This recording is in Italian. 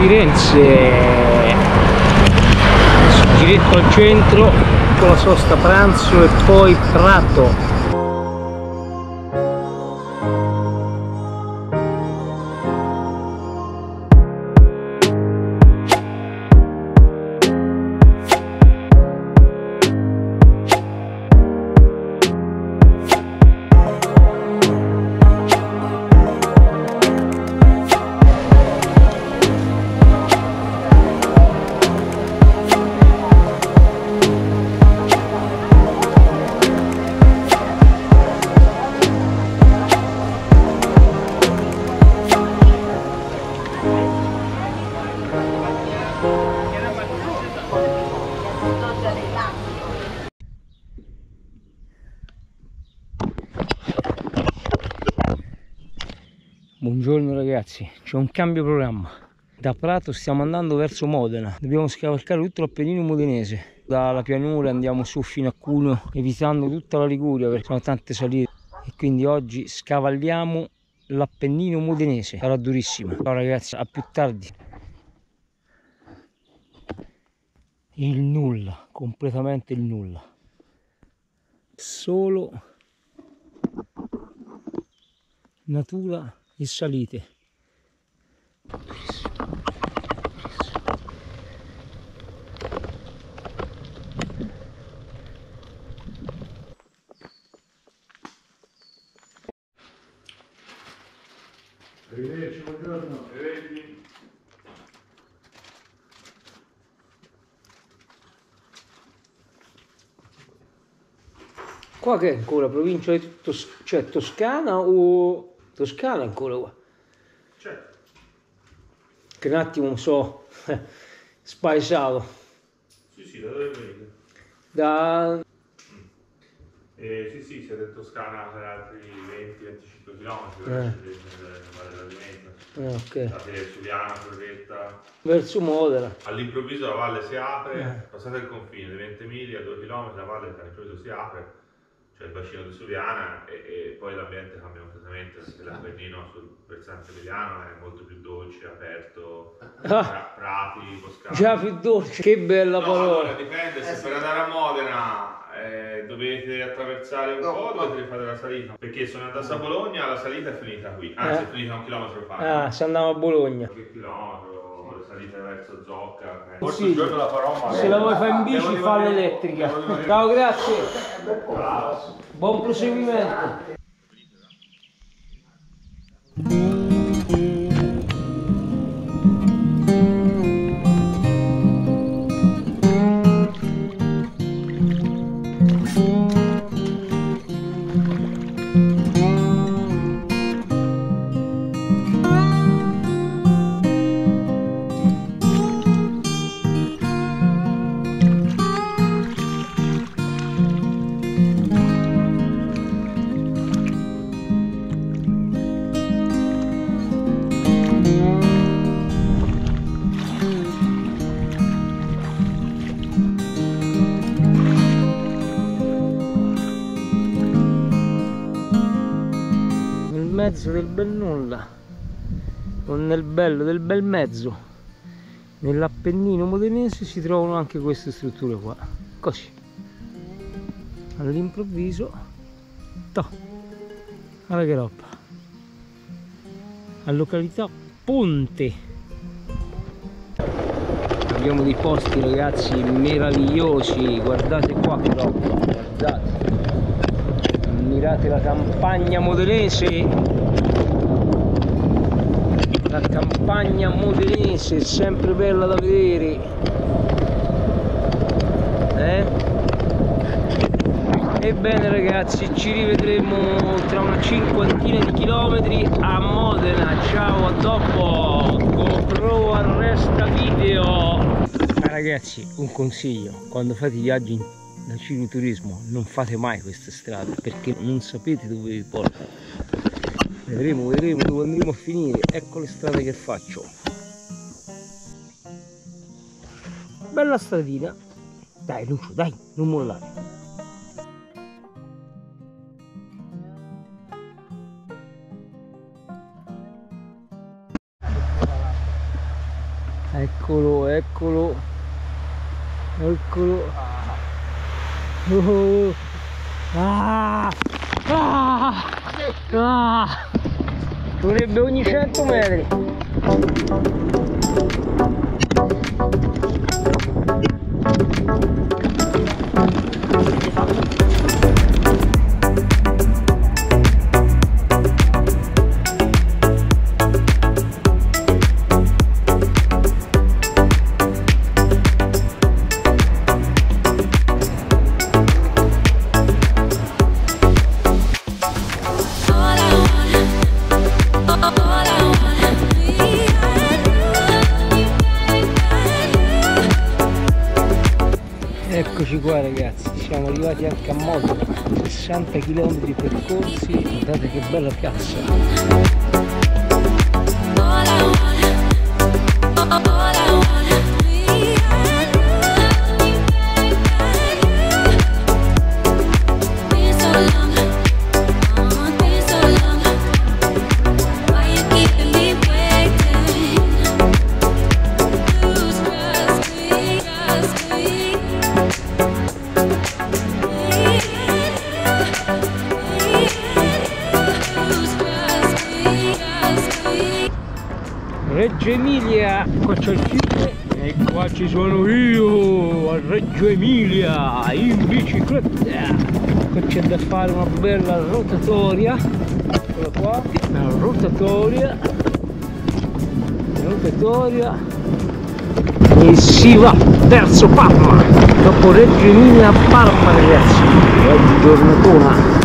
Firenze, giretto al centro con la sosta pranzo e poi Prato. Buongiorno ragazzi, c'è un cambio programma. Da Prato stiamo andando verso Modena, dobbiamo scavalcare tutto l'Appennino modenese. Dalla pianura andiamo su fino a Cuneo, evitando tutta la Liguria perché sono tante salite. E quindi oggi scavalliamo l'Appennino modenese, sarà durissima. Ciao ragazzi, a più tardi. Il nulla, completamente il nulla. Solo natura e salite. Arrivederci, buongiorno. Arrivederci. Qua che è ancora provincia di cioè Toscana o Toscana ancora qua? Certo. Che un attimo so spaesato. Sì, da dove venite? Da Sì, siete in Toscana per altri 20-25 km ok. State Suviana, Torretta. Verso Modena. All'improvviso la valle si apre, passate il confine, di 20 miglia a 2 km la valle all'improvviso si apre, cioè il bacino di Suviana e poi l'ambiente cambia completamente perché l'Appennino sul versante emiliano è molto più dolce, aperto, prati, boscati. Già più dolce, che bella parola. Allora dipende, se per andare a Modena dovete attraversare un po', dovete fare la salita, perché sono andato a Bologna, la salita è finita qui, anzi è finita 1 chilometro fa. Ah, se andiamo a Bologna. Qualche chilometro, salite verso Zocca. Forse un giorno la farò, ma se la vuoi fare in bici fa l'elettrica. Ciao, grazie. Buon proseguimento. Mezzo del bel nulla, non nel bello del bel mezzo, nell'Appennino modenese si trovano anche queste strutture qua, così all'improvviso, guarda che roba, a località Ponte. Abbiamo dei posti ragazzi meravigliosi, guardate qua però, guardate. Ammirate la campagna modenese, la campagna modenese è sempre bella da vedere, Ebbene ragazzi, ci rivedremo tra una cinquantina di chilometri a Modena. Ciao, a dopo. GoPro arresta video. Ragazzi, un consiglio: quando fate i viaggi da cicloturismo non fate mai queste strade perché non sapete dove vi portano. Vedremo dove andremo a finire. Ecco le strade che faccio. Bella stradina. Dai Lucio, dai, non mollare. Eccolo, eccolo, eccolo. Oh. Ah. Ah. Ah. Dovrebbe ogni 100 metri. Eccoci qua ragazzi, siamo arrivati anche a Modena, 60 km percorsi, guardate che bella piazza. Reggio Emilia, qua c'è il fiume e qua ci sono io a Reggio Emilia in bicicletta. Qua c'è da fare una bella rotatoria, eccola qua, una rotatoria e si va verso Parma, dopo Reggio Emilia a Parma ragazzi, oggi giornatona.